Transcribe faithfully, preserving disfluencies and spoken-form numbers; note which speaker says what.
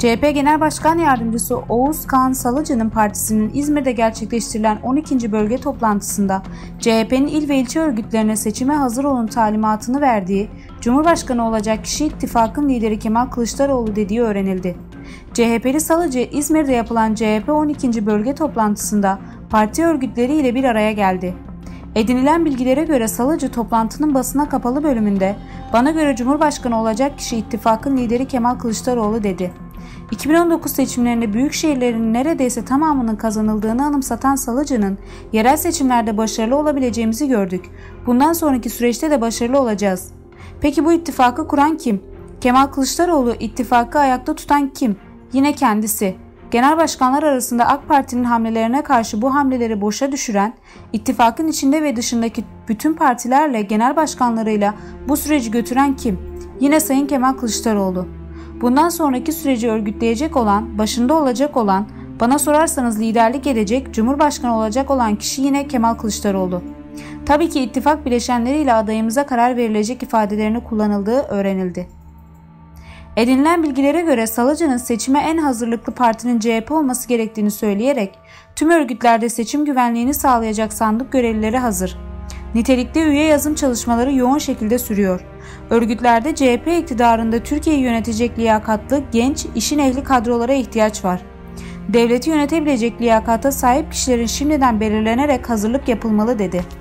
Speaker 1: C H P Genel Başkan Yardımcısı Oğuz Kağan Salıcı'nın partisinin İzmir'de gerçekleştirilen on ikinci bölge toplantısında C H P'nin il ve ilçe örgütlerine seçime hazır olun talimatını verdiği, Cumhurbaşkanı olacak kişi ittifakın lideri Kemal Kılıçdaroğlu dediği öğrenildi. C H P'li Salıcı, İzmir'de yapılan C H P on ikinci bölge toplantısında parti örgütleri ile bir araya geldi. Edinilen bilgilere göre Salıcı toplantının basına kapalı bölümünde "Bana göre Cumhurbaşkanı olacak kişi ittifakın lideri Kemal Kılıçdaroğlu" dedi. iki bin on dokuz seçimlerinde büyük şehirlerin neredeyse tamamının kazanıldığını anımsatan Salıcı'nın "Yerel seçimlerde başarılı olabileceğimizi gördük. Bundan sonraki süreçte de başarılı olacağız." Peki bu ittifakı kuran kim? Kemal Kılıçdaroğlu ittifakı ayakta tutan kim? Yine kendisi. Genel başkanlar arasında AK Parti'nin hamlelerine karşı bu hamleleri boşa düşüren, ittifakın içinde ve dışındaki bütün partilerle, genel başkanlarıyla bu süreci götüren kim? Yine Sayın Kemal Kılıçdaroğlu. Bundan sonraki süreci örgütleyecek olan, başında olacak olan, bana sorarsanız liderlik edecek, Cumhurbaşkanı olacak olan kişi yine Kemal Kılıçdaroğlu. Tabii ki ittifak bileşenleriyle adayımıza karar verilecek ifadelerini kullanıldığı öğrenildi. Edinilen bilgilere göre Salıcı'nın seçime en hazırlıklı partinin C H P olması gerektiğini söyleyerek tüm örgütlerde seçim güvenliğini sağlayacak sandık görevlileri hazır. Nitelikli üye yazım çalışmaları yoğun şekilde sürüyor. Örgütlerde C H P iktidarında Türkiye'yi yönetecek liyakatlı, genç, işin ehli kadrolara ihtiyaç var. Devleti yönetebilecek liyakata sahip kişilerin şimdiden belirlenerek hazırlık yapılmalı dedi.